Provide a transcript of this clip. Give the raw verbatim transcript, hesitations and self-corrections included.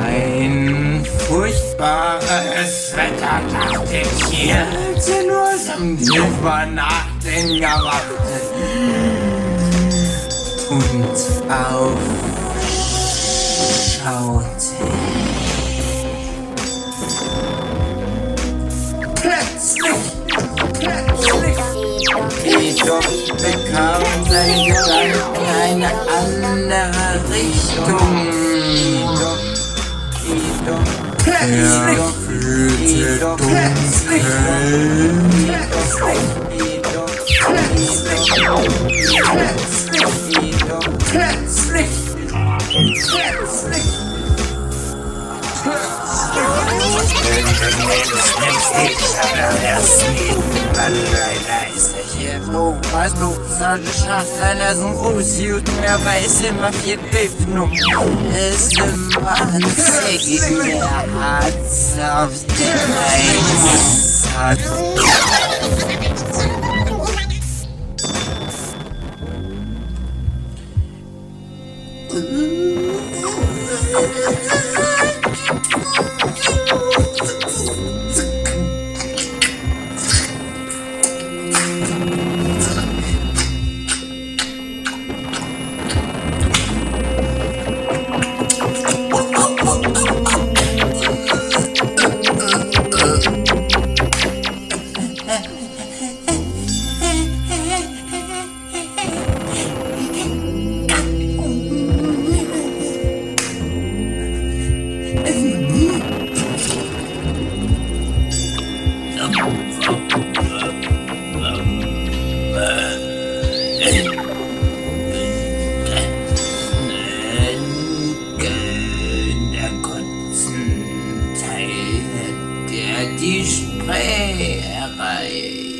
Ein furchtbares Wetter, dachte ich hier, als er nur zum tiefer Nachdenken erwachte und aufschaute. Plötzlich, plötzlich, jedoch bekam sein Gedanken eine andere Richtung. Jedoch, jedoch, plötzlich, er fühlte plötzlich, jedoch, plötzlich, plötzlich, jedoch, plötzlich, plötzlich. Was du sagst, einer so groß und er weiß immer viel Öffnung. Es ist immer ein Säge, der Herz auf den Eis hat. Die Spree erreicht.